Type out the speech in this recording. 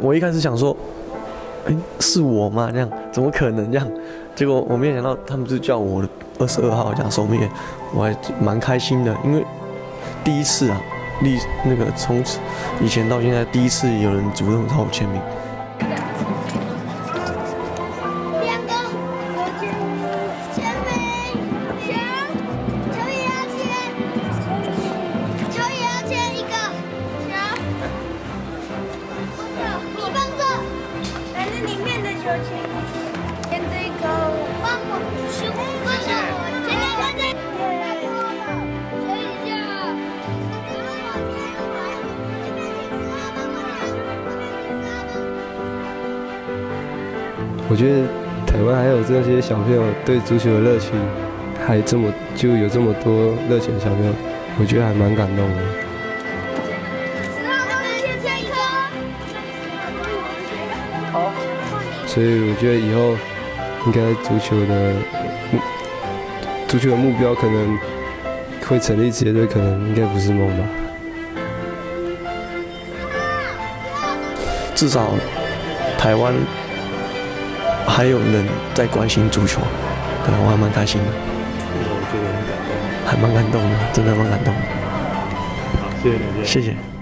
我一开始想说，是我吗？这样怎么可能这样？结果我没有想到他们就叫我22号这样守门员，我还蛮开心的，因为第一次啊，那个从以前到现在第一次有人主动找我签名。 我觉得台湾还有这些小朋友对足球的热情，还有这么多热情的小朋友，我觉得还蛮感动的。好，所以我觉得以后应该足球的目标可能会成立职业队，可能应该不是梦吧。 至少台湾还有人在关心足球，对，我还蛮开心的。 我觉得很感动， 还蛮感动的，真的蛮感动的。 好，谢谢你， 谢谢。